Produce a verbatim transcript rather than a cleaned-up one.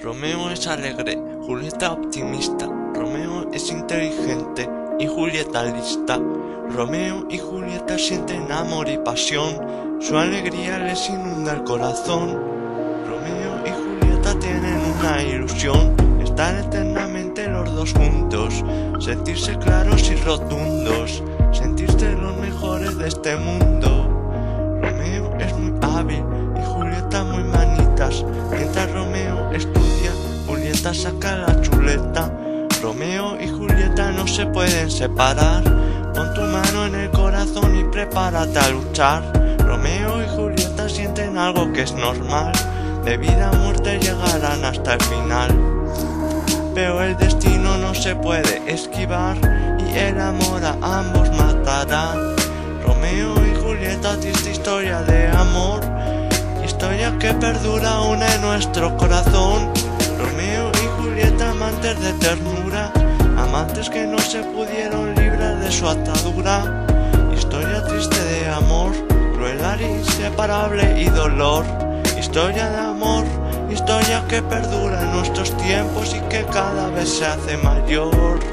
Romeo es alegre, Julieta optimista. Romeo es inteligente y Julieta lista. Romeo y Julieta sienten amor y pasión, su alegría les inunda el corazón. Romeo y Julieta tienen una ilusión, estar eternamente los dos juntos, sentirse claros y rotundos, sentirse los mejores de este mundo. Romeo es muy hábil y Julieta muy manitas, mientras Romeo estudia, Julieta saca la chuleta. Romeo y Julieta no se pueden separar, pon tu mano en el corazón y prepárate a luchar. Romeo y Julieta sienten algo que es normal, de vida a muerte llegarán hasta el final. Pero el destino no se puede esquivar y el amor a ambos matará. Romeo y Julieta, triste historia de amor, historia que perdura aún en nuestro corazón. Romeo y Julieta, amantes de ternura, amantes que no se pudieron librar de su atadura. Historia triste de amor, crueldad inseparable y dolor. Historia de amor, historia que perdura en nuestros tiempos y que cada vez se hace mayor.